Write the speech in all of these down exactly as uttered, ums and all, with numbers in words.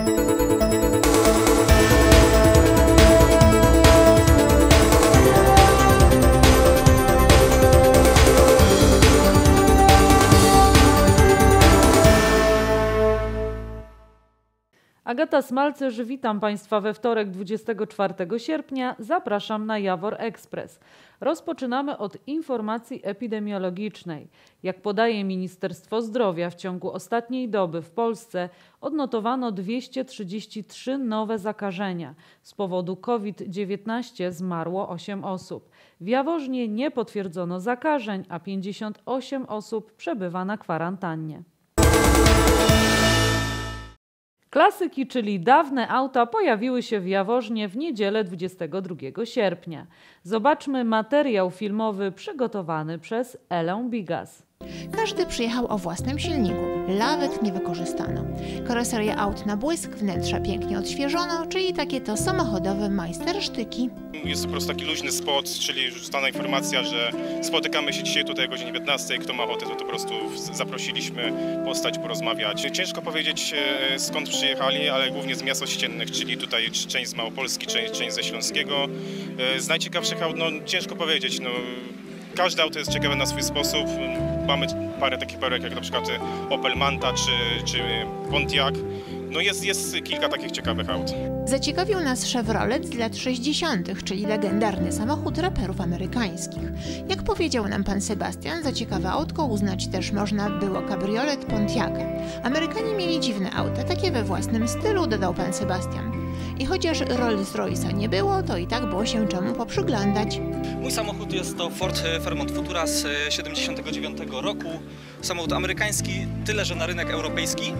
Agata Smalcerz, witam Państwa we wtorek dwudziestego czwartego sierpnia. Zapraszam na Jawor Express. Rozpoczynamy od informacji epidemiologicznej. Jak podaje Ministerstwo Zdrowia, w ciągu ostatniej doby w Polsce odnotowano dwieście trzydzieści trzy nowe zakażenia. Z powodu COVID dziewiętnaście zmarło osiem osób. W Jaworznie nie potwierdzono zakażeń, a pięćdziesiąt osiem osób przebywa na kwarantannie. Klasyki, czyli dawne auta, pojawiły się w Jaworznie w niedzielę dwudziestego drugiego sierpnia. Zobaczmy materiał filmowy przygotowany przez Elę Bigas. Każdy przyjechał o własnym silniku. Lawet nie wykorzystano. Karoseria aut na błysk, wnętrza pięknie odświeżono, czyli takie to samochodowe majstersztyki. Jest to po prostu taki luźny spot, czyli rzucana informacja, że spotykamy się dzisiaj tutaj o godzinie piętnastej. Kto ma ochotę, to, to po prostu zaprosiliśmy postać, porozmawiać. Ciężko powiedzieć, skąd przyjechali, ale głównie z miast ościennych, czyli tutaj część z Małopolski, część, część ze Śląskiego. Z najciekawszych aut, no ciężko powiedzieć. No, każde auto jest ciekawe na swój sposób. Mamy parę takich perełek jak na przykład Opel Manta czy, czy Pontiac. No jest, jest kilka takich ciekawych aut. Zaciekawił nas Chevrolet z lat sześćdziesiątych, czyli legendarny samochód raperów amerykańskich. Jak powiedział nam pan Sebastian, za ciekawe autko uznać też można było kabriolet Pontiaca. Amerykanie mieli dziwne auta, takie we własnym stylu, dodał pan Sebastian. I chociaż Rolls-Royce'a nie było, to i tak było się czemu poprzyglądać. Mój samochód jest to Ford Fairmont Futura z siedemdziesiątego dziewiątego roku. Samochód amerykański, tyle że na rynek europejski.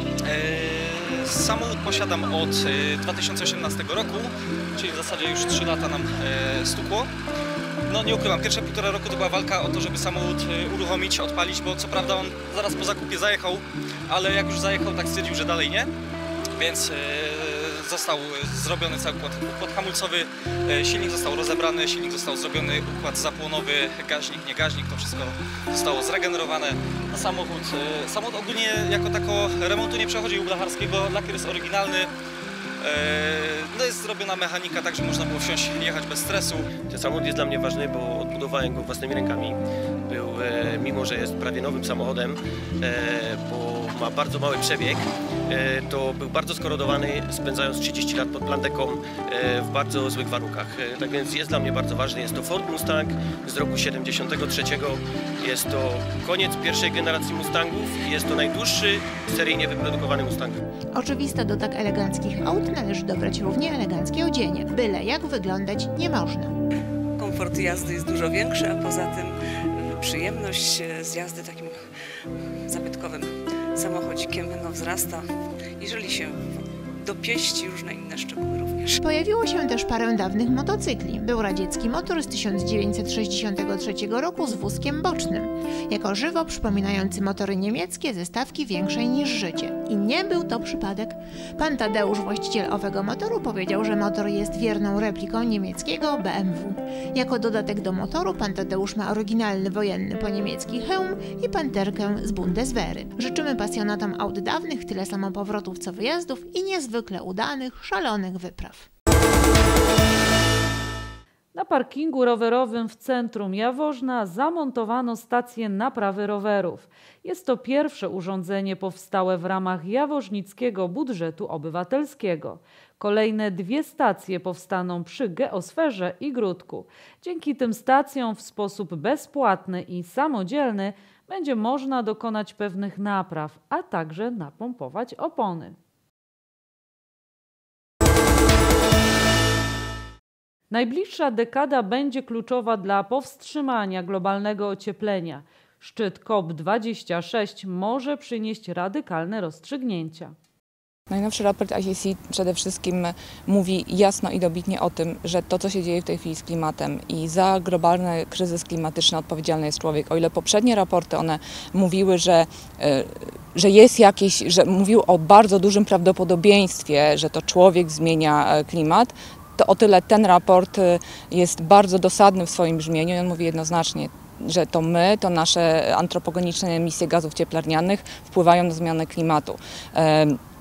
Samochód posiadam od dwa tysiące osiemnastego roku, czyli w zasadzie już trzy lata nam stukło. No nie ukrywam, pierwsze półtora roku to była walka o to, żeby samochód uruchomić, odpalić, bo co prawda on zaraz po zakupie zajechał, ale jak już zajechał, tak stwierdził, że dalej nie. Więc został zrobiony cały układ, układ hamulcowy, silnik został rozebrany, silnik został zrobiony, układ zapłonowy, gaźnik, nie gaźnik, to wszystko zostało zregenerowane. A samochód, samochód ogólnie jako tako remontu nie przechodził blacharskiego, lakier jest oryginalny. No jest zrobiona mechanika, tak że można było wsiąść i jechać bez stresu. Ten samochód jest dla mnie ważny, bo odbudowałem go własnymi rękami. Był, mimo że jest prawie nowym samochodem, bo ma bardzo mały przebieg, to był bardzo skorodowany, spędzając trzydzieści lat pod plandeką w bardzo złych warunkach. Tak więc jest dla mnie bardzo ważny. Jest to Ford Mustang z roku siedemdziesiątego trzeciego. Jest to koniec pierwszej generacji Mustangów i jest to najdłuższy seryjnie wyprodukowany Mustang. Oczywiste, do tak eleganckich aut należy dobrać równie eleganckie odzienie. Byle jak wyglądać nie można. Komfort jazdy jest dużo większy, a poza tym przyjemność z jazdy takim zabytkowym samochodzikiem no, wzrasta, jeżeli się dopieści różne inne szczegóły również. Pojawiło się też parę dawnych motocykli. Był radziecki motor z tysiąc dziewięćset sześćdziesiątego trzeciego roku z wózkiem bocznym. Jako żywo przypominający motory niemieckie ze stawki większej niż życie. I nie był to przypadek. Pan Tadeusz, właściciel owego motoru, powiedział, że motor jest wierną repliką niemieckiego B M W. Jako dodatek do motoru pan Tadeusz ma oryginalny wojenny po niemiecki hełm i panterkę z Bundeswehry. Życzymy pasjonatom aut dawnych tyle samo powrotów co wyjazdów i niezwykle udanych, szalonych wypraw. Na parkingu rowerowym w centrum Jaworzna zamontowano stację naprawy rowerów. Jest to pierwsze urządzenie powstałe w ramach jaworznickiego budżetu obywatelskiego. Kolejne dwie stacje powstaną przy Geosferze i Gródku. Dzięki tym stacjom w sposób bezpłatny i samodzielny będzie można dokonać pewnych napraw, a także napompować opony. Najbliższa dekada będzie kluczowa dla powstrzymania globalnego ocieplenia. Szczyt COP dwadzieścia sześć może przynieść radykalne rozstrzygnięcia. Najnowszy raport I C C przede wszystkim mówi jasno i dobitnie o tym, że to, co się dzieje w tej chwili z klimatem i za globalny kryzys klimatyczny odpowiedzialny jest człowiek. O ile poprzednie raporty one mówiły, że, że jest jakieś, że mówił o bardzo dużym prawdopodobieństwie, że to człowiek zmienia klimat, to o tyle ten raport jest bardzo dosadny w swoim brzmieniu i on mówi jednoznacznie, że to my, to nasze antropogeniczne emisje gazów cieplarnianych wpływają na zmianę klimatu.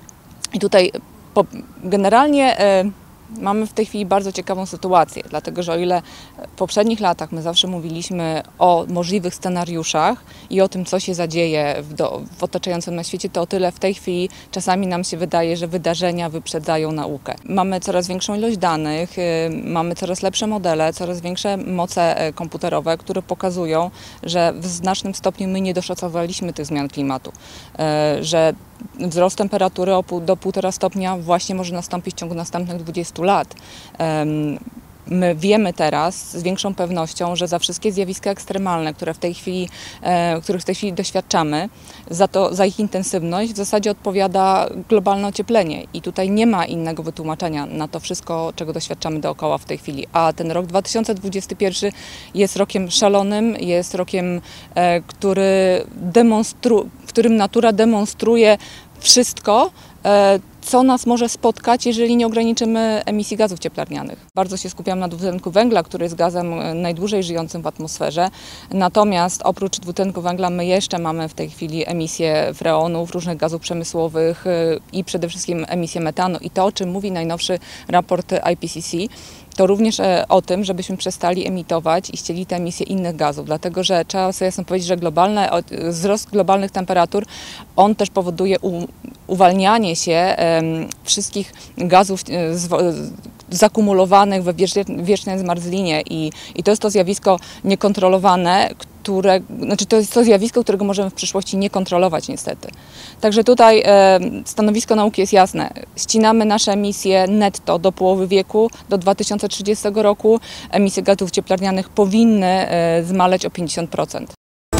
I tutaj po, generalnie mamy w tej chwili bardzo ciekawą sytuację, dlatego że o ile w poprzednich latach my zawsze mówiliśmy o możliwych scenariuszach i o tym, co się zadzieje w, do, w otaczającym nas świecie, to o tyle w tej chwili czasami nam się wydaje, że wydarzenia wyprzedzają naukę. Mamy coraz większą ilość danych, mamy coraz lepsze modele, coraz większe moce komputerowe, które pokazują, że w znacznym stopniu my nie doszacowaliśmy tych zmian klimatu, że wzrost temperatury do półtora stopnia właśnie może nastąpić w ciągu następnych dwudziestu lat. My wiemy teraz z większą pewnością, że za wszystkie zjawiska ekstremalne, które w tej chwili, których w tej chwili doświadczamy, za, to, za ich intensywność w zasadzie odpowiada globalne ocieplenie i tutaj nie ma innego wytłumaczenia na to wszystko, czego doświadczamy dookoła w tej chwili. A ten rok dwa tysiące dwudziesty pierwszy jest rokiem szalonym, jest rokiem, który demonstru, w którym natura demonstruje wszystko, co nas może spotkać, jeżeli nie ograniczymy emisji gazów cieplarnianych. Bardzo się skupiam na dwutlenku węgla, który jest gazem najdłużej żyjącym w atmosferze. Natomiast oprócz dwutlenku węgla my jeszcze mamy w tej chwili emisję freonów, różnych gazów przemysłowych i przede wszystkim emisję metanu. I to, o czym mówi najnowszy raport I P C C, to również o tym, żebyśmy przestali emitować i ścieli te emisje innych gazów, dlatego że trzeba sobie jasno powiedzieć, że globalne, wzrost globalnych temperatur, on też powoduje u, uwalnianie się um, wszystkich gazów z, zakumulowanych we wiecznej zmarzlinie i, i to jest to zjawisko niekontrolowane, które, znaczy to jest to zjawisko, którego możemy w przyszłości nie kontrolować niestety. Także tutaj e, stanowisko nauki jest jasne. Ścinamy nasze emisje netto do połowy wieku, do dwa tysiące trzydziestego roku. Emisje gazów cieplarnianych powinny e, zmaleć o pięćdziesiąt procent.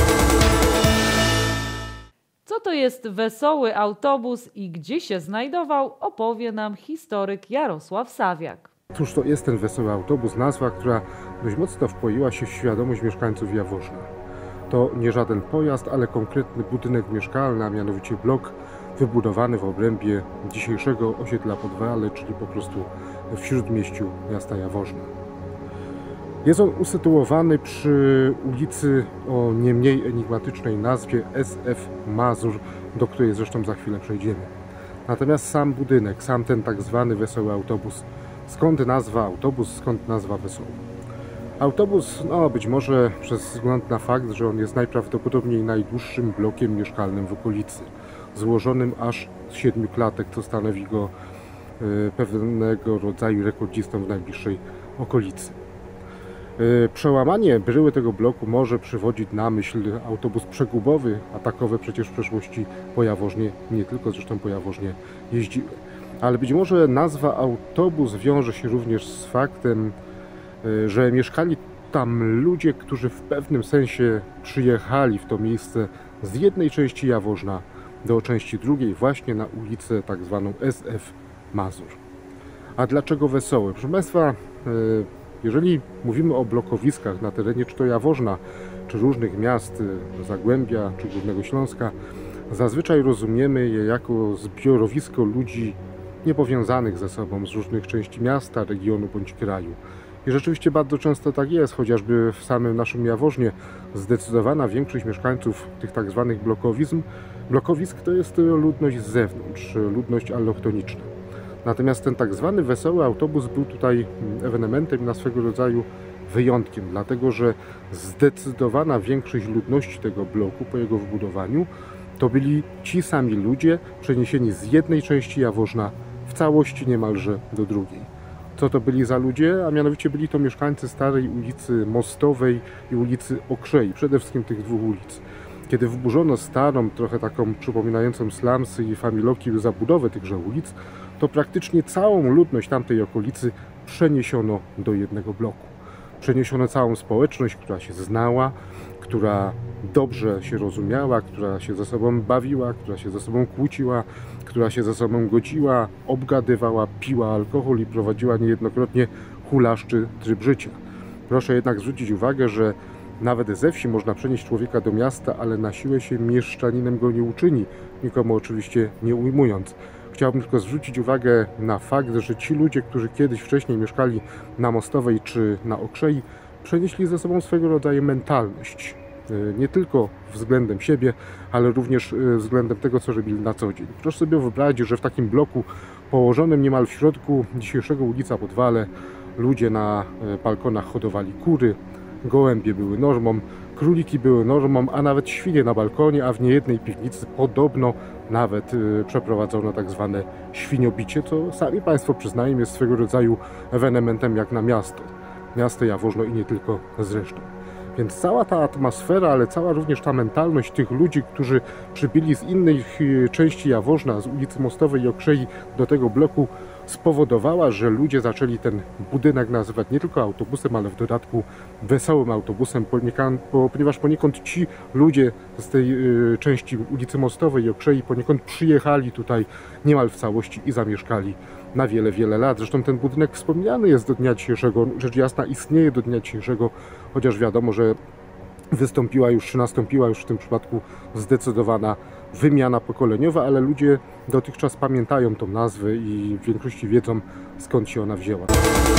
Co to jest wesoły autobus i gdzie się znajdował, opowie nam historyk Jarosław Sawiak. Cóż to jest ten wesoły autobus, nazwa, która dość mocno wpoiła się w świadomość mieszkańców Jaworzna. To nie żaden pojazd, ale konkretny budynek mieszkalny, a mianowicie blok wybudowany w obrębie dzisiejszego osiedla Podwale, czyli po prostu w śródmieściu miasta Jaworzna. Jest on usytuowany przy ulicy o nie mniej enigmatycznej nazwie S F Mazur, do której zresztą za chwilę przejdziemy. Natomiast sam budynek, sam ten tak zwany wesoły autobus, skąd nazwa autobus, skąd nazwa wesoły? Autobus, no być może przez wzgląd na fakt, że on jest najprawdopodobniej najdłuższym blokiem mieszkalnym w okolicy, złożonym aż z siedmiu klatek, co stanowi go y, pewnego rodzaju rekordzistą w najbliższej okolicy. Y, przełamanie bryły tego bloku może przywodzić na myśl autobus przegubowy, a takowe przecież w przeszłości po Jaworznie, nie tylko zresztą po Jaworznie jeździły. Ale być może nazwa autobus wiąże się również z faktem, że mieszkali tam ludzie, którzy w pewnym sensie przyjechali w to miejsce z jednej części Jaworzna do części drugiej, właśnie na ulicę tak zwaną S F Mazur. A dlaczego wesołe? Proszę Państwa, jeżeli mówimy o blokowiskach na terenie czy to Jaworzna, czy różnych miast Zagłębia, czy Górnego Śląska, zazwyczaj rozumiemy je jako zbiorowisko ludzi niepowiązanych ze sobą z różnych części miasta, regionu bądź kraju. I rzeczywiście bardzo często tak jest, chociażby w samym naszym Jaworznie zdecydowana większość mieszkańców tych tak zwanych blokowizm, blokowisk to jest ludność z zewnątrz, ludność allochtoniczna. Natomiast ten tak zwany wesoły autobus był tutaj ewenementem na swego rodzaju wyjątkiem, dlatego że zdecydowana większość ludności tego bloku po jego wybudowaniu to byli ci sami ludzie przeniesieni z jednej części Jaworzna w całości niemalże do drugiej. Co to byli za ludzie? A mianowicie byli to mieszkańcy starej ulicy Mostowej i ulicy Okrzei, przede wszystkim tych dwóch ulic. Kiedy wyburzono starą, trochę taką przypominającą slumsy i familoki zabudowę tychże ulic, to praktycznie całą ludność tamtej okolicy przeniesiono do jednego bloku. Przeniesiono całą społeczność, która się znała, która dobrze się rozumiała, która się ze sobą bawiła, która się ze sobą kłóciła, która się ze sobą godziła, obgadywała, piła alkohol i prowadziła niejednokrotnie hulaszczy tryb życia. Proszę jednak zwrócić uwagę, że nawet ze wsi można przenieść człowieka do miasta, ale na siłę się mieszczaninem go nie uczyni, nikomu oczywiście nie ujmując. Chciałbym tylko zwrócić uwagę na fakt, że ci ludzie, którzy kiedyś wcześniej mieszkali na Mostowej czy na Okrzei, przenieśli ze sobą swego rodzaju mentalność. Nie tylko względem siebie, ale również względem tego, co robili na co dzień. Proszę sobie wyobrazić, że w takim bloku położonym niemal w środku dzisiejszego ulica Podwale ludzie na balkonach hodowali kury, gołębie były normą, króliki były normą, a nawet świnie na balkonie, a w niejednej piwnicy podobno nawet przeprowadzono tak zwane świniobicie, co sami Państwo przyznają jest swego rodzaju ewenementem jak na miasto. Miasto Jaworzno i nie tylko zresztą. Więc cała ta atmosfera, ale cała również ta mentalność tych ludzi, którzy przybyli z innych części Jaworzna, z ulicy Mostowej i Okrzei do tego bloku, spowodowała, że ludzie zaczęli ten budynek nazywać nie tylko autobusem, ale w dodatku wesołym autobusem, ponieważ poniekąd ci ludzie z tej części ulicy Mostowej i Okrzei poniekąd przyjechali tutaj niemal w całości i zamieszkali na wiele, wiele lat. Zresztą ten budynek wspomniany jest do dnia dzisiejszego, rzecz jasna istnieje do dnia dzisiejszego, chociaż wiadomo, że wystąpiła już, czy nastąpiła już w tym przypadku zdecydowana wymiana pokoleniowa, ale ludzie dotychczas pamiętają tą nazwę i w większości wiedzą, skąd się ona wzięła.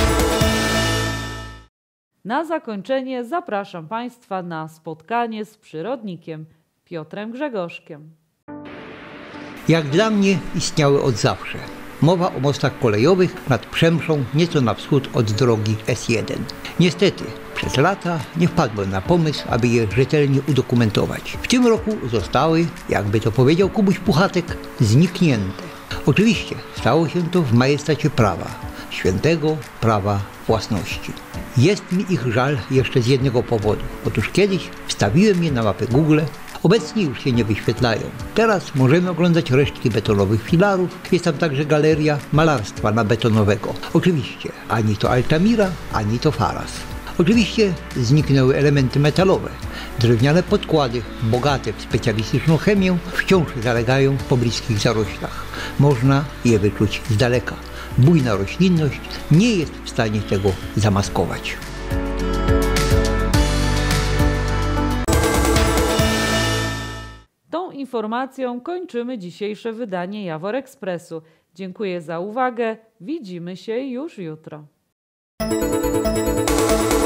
Na zakończenie zapraszam Państwa na spotkanie z przyrodnikiem Piotrem Grzegorzkiem. Jak dla mnie istniały od zawsze. Mowa o mostach kolejowych nad Przemszą, nieco na wschód od drogi S jeden. Niestety, przez lata nie wpadłem na pomysł, aby je rzetelnie udokumentować. W tym roku zostały, jakby to powiedział Kubuś Puchatek, zniknięte. Oczywiście stało się to w majestacie prawa, świętego prawa własności. Jest mi ich żal jeszcze z jednego powodu. Otóż kiedyś wstawiłem je na mapę Google, obecnie już się nie wyświetlają. Teraz możemy oglądać resztki betonowych filarów. Jest tam także galeria malarstwa nabetonowego. Oczywiście ani to Altamira, ani to Faras. Oczywiście zniknęły elementy metalowe. Drewniane podkłady, bogate w specjalistyczną chemię, wciąż zalegają w pobliskich zaroślach. Można je wyczuć z daleka. Bujna roślinność nie jest w stanie tego zamaskować. Tą informacją kończymy dzisiejsze wydanie Jawor Ekspresu. Dziękuję za uwagę. Widzimy się już jutro.